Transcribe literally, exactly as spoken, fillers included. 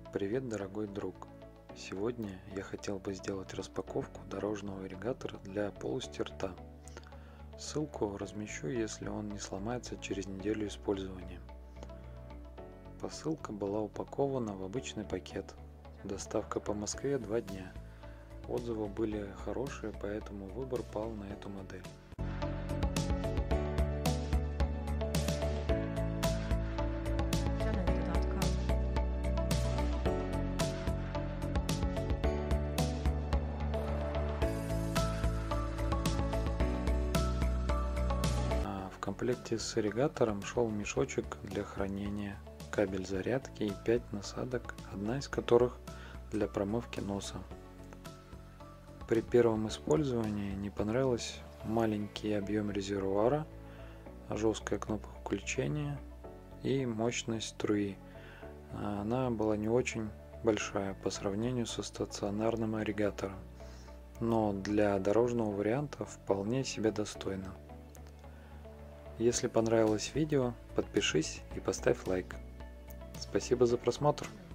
Привет, дорогой друг! Сегодня я хотел бы сделать распаковку дорожного ирригатора для полости рта. Ссылку размещу, если он не сломается через неделю использования. Посылка была упакована в обычный пакет. Доставка по Москве два дня. Отзывы были хорошие, поэтому выбор пал на эту модель. В комплекте с ирригатором шел мешочек для хранения, кабель зарядки и пять насадок, одна из которых для промывки носа. При первом использовании не понравился маленький объем резервуара, жесткая кнопка включения и мощность струи. Она была не очень большая по сравнению со стационарным ирригатором, но для дорожного варианта вполне себе достойна. Если понравилось видео, подпишись и поставь лайк. Спасибо за просмотр.